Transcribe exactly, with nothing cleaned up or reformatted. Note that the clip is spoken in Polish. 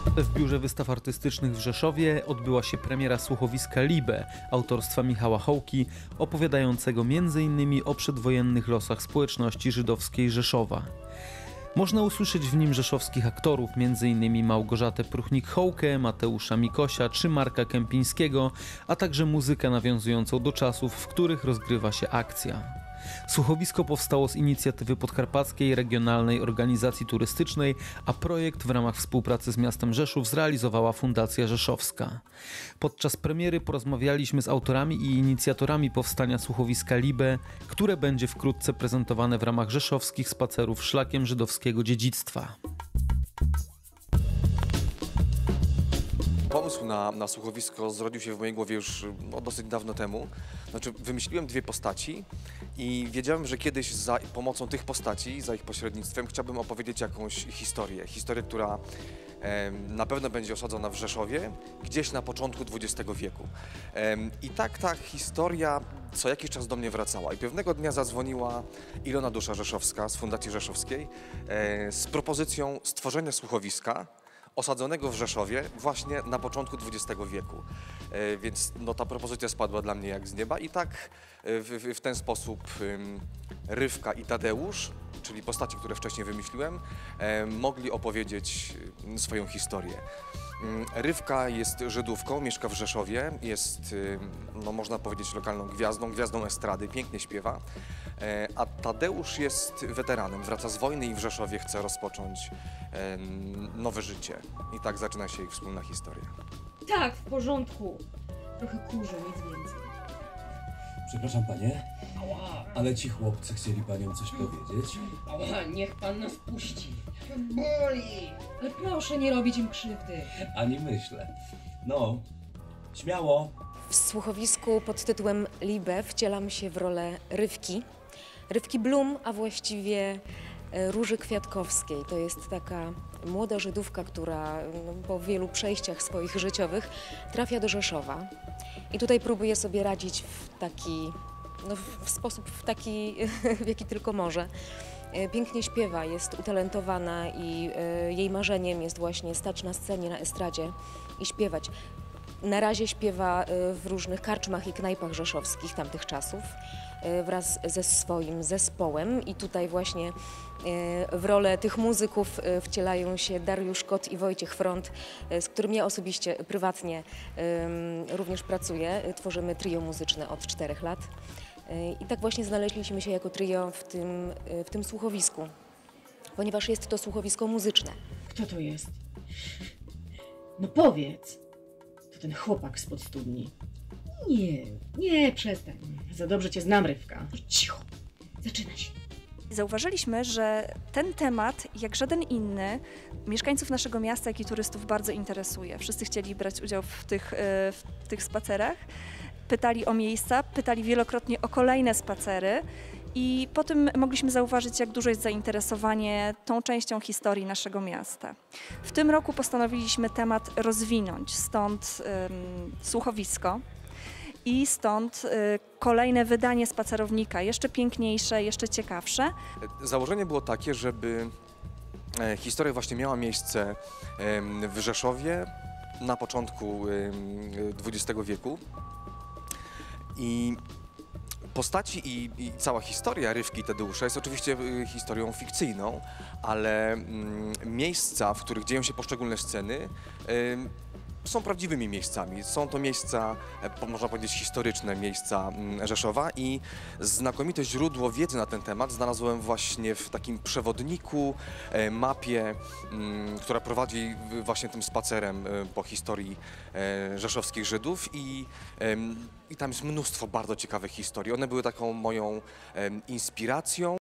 W Biurze Wystaw Artystycznych w Rzeszowie odbyła się premiera słuchowiska Libe autorstwa Michała Hołki, opowiadającego między innymi o przedwojennych losach społeczności żydowskiej Rzeszowa. Można usłyszeć w nim rzeszowskich aktorów, między innymi Małgorzatę Pruchnik-Hołkę, Mateusza Mikosia czy Marka Kępińskiego, a także muzykę nawiązującą do czasów, w których rozgrywa się akcja. Słuchowisko powstało z inicjatywy Podkarpackiej Regionalnej Organizacji Turystycznej, a projekt w ramach współpracy z miastem Rzeszów zrealizowała Fundacja Rzeszowska. Podczas premiery porozmawialiśmy z autorami i inicjatorami powstania słuchowiska Libe, które będzie wkrótce prezentowane w ramach rzeszowskich spacerów szlakiem żydowskiego dziedzictwa. Pomysł na, na słuchowisko zrodził się w mojej głowie już no, dosyć dawno temu. Znaczy, wymyśliłem dwie postaci i wiedziałem, że kiedyś za pomocą tych postaci, za ich pośrednictwem chciałbym opowiedzieć jakąś historię. Historię, która e, na pewno będzie osadzona w Rzeszowie, gdzieś na początku dwudziestego wieku. E, I tak ta historia co jakiś czas do mnie wracała. I pewnego dnia zadzwoniła Ilona Dusza Rzeszowska z Fundacji Rzeszowskiej e, z propozycją stworzenia słuchowiska osadzonego w Rzeszowie właśnie na początku dwudziestego wieku. E, więc no, ta propozycja spadła dla mnie jak z nieba i tak w, w, w ten sposób um, Rywka i Tadeusz, czyli postaci, które wcześniej wymyśliłem, e, mogli opowiedzieć swoją historię. Rywka jest Żydówką, mieszka w Rzeszowie, jest, no, można powiedzieć, lokalną gwiazdą, gwiazdą estrady, pięknie śpiewa, a Tadeusz jest weteranem, wraca z wojny i w Rzeszowie chce rozpocząć nowe życie. I tak zaczyna się ich wspólna historia. Tak, w porządku. Trochę kurzę, nic więcej. Przepraszam panie, ale ci chłopcy chcieli panią coś powiedzieć. Ała, niech pan nas puści. Boli! Ale proszę nie robić im krzywdy. Ani myślę. No, śmiało. W słuchowisku pod tytułem Libe wcielam się w rolę Rywki. Rywki Blum, a właściwie Róży Kwiatkowskiej. To jest taka młoda Żydówka, która po wielu przejściach swoich życiowych trafia do Rzeszowa. I tutaj próbuje sobie radzić w taki, no w sposób w taki, w jaki tylko może. Pięknie śpiewa, jest utalentowana i jej marzeniem jest właśnie stać na scenie, na estradzie i śpiewać. Na razie śpiewa w różnych karczmach i knajpach rzeszowskich tamtych czasów wraz ze swoim zespołem i tutaj właśnie w rolę tych muzyków wcielają się Dariusz Kot i Wojciech Front, z którym ja osobiście prywatnie również pracuję. Tworzymy trio muzyczne od czterech lat i tak właśnie znaleźliśmy się jako trio w tym, w tym słuchowisku, ponieważ jest to słuchowisko muzyczne. Kto to jest? No powiedz. To ten chłopak spod studni. Nie, nie, przestań. Za dobrze cię znam, Rywka. Cicho, zaczyna się. Zauważyliśmy, że ten temat, jak żaden inny, mieszkańców naszego miasta, jak i turystów bardzo interesuje. Wszyscy chcieli brać udział w tych, w tych spacerach, pytali o miejsca, pytali wielokrotnie o kolejne spacery i po tym mogliśmy zauważyć, jak duże jest zainteresowanie tą częścią historii naszego miasta. W tym roku postanowiliśmy temat rozwinąć, stąd um, słuchowisko. I stąd y, kolejne wydanie spacerownika, jeszcze piękniejsze, jeszcze ciekawsze. Założenie było takie, żeby e, historia właśnie miała miejsce e, w Rzeszowie na początku e, dwudziestego wieku. I postaci i, i cała historia Rywki i Tadeusza jest oczywiście y, historią fikcyjną, ale y, miejsca, w których dzieją się poszczególne sceny, y, są prawdziwymi miejscami. Są to miejsca, można powiedzieć, historyczne miejsca Rzeszowa i znakomite źródło wiedzy na ten temat znalazłem właśnie w takim przewodniku, mapie, która prowadzi właśnie tym spacerem po historii rzeszowskich Żydów i, i tam jest mnóstwo bardzo ciekawych historii. One były taką moją inspiracją.